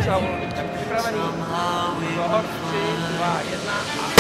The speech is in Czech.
Saul, tak připravený. Toho 3, 2, 1 a